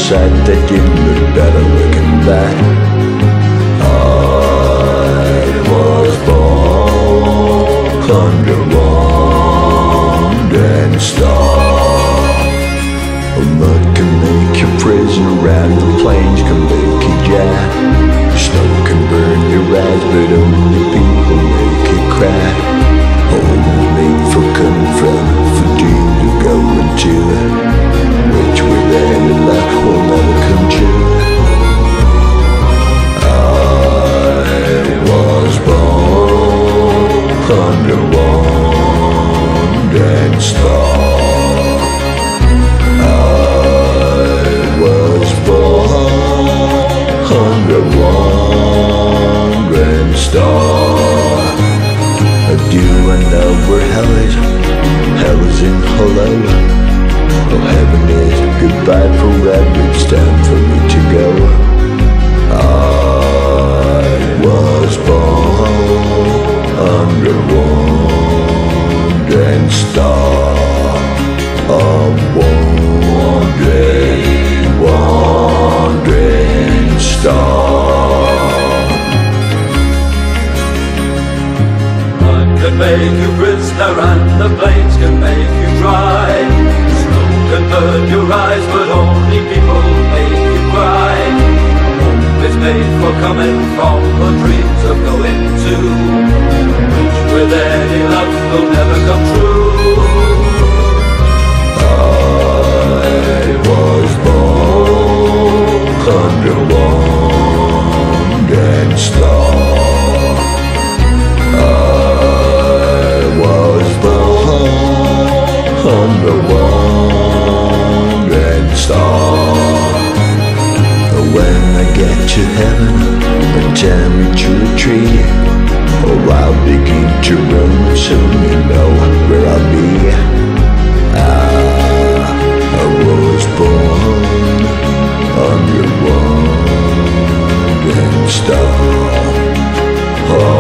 sight that didn't look better looking back. I was born under Wanderin Star. Mud can make you prisoner and the plains can make you jack. Snow can burn your eyes, but only people make you cry. Home is made for coming from, for dreams of going to, which with any luck will never come true. I was born under Wanderin Star. I was born under Wanderin Star. Do I know where hell is? Hell is in hello. Oh, heaven is goodbye forever. It's time for me to go. I was born under Wanderin Star. A wandering star. Can make you prisoner and the flames can make you dry. Snow can burn your eyes, but only people make you cry. Home is made for coming from the dreams of going to, which with any luck will never come true. I was born under Wanderin Star. Under Wanderin Star. When I get to heaven and tie me to a tree, oh, I'll begin to run, soon you know where I'll be. I was born under Wanderin Star.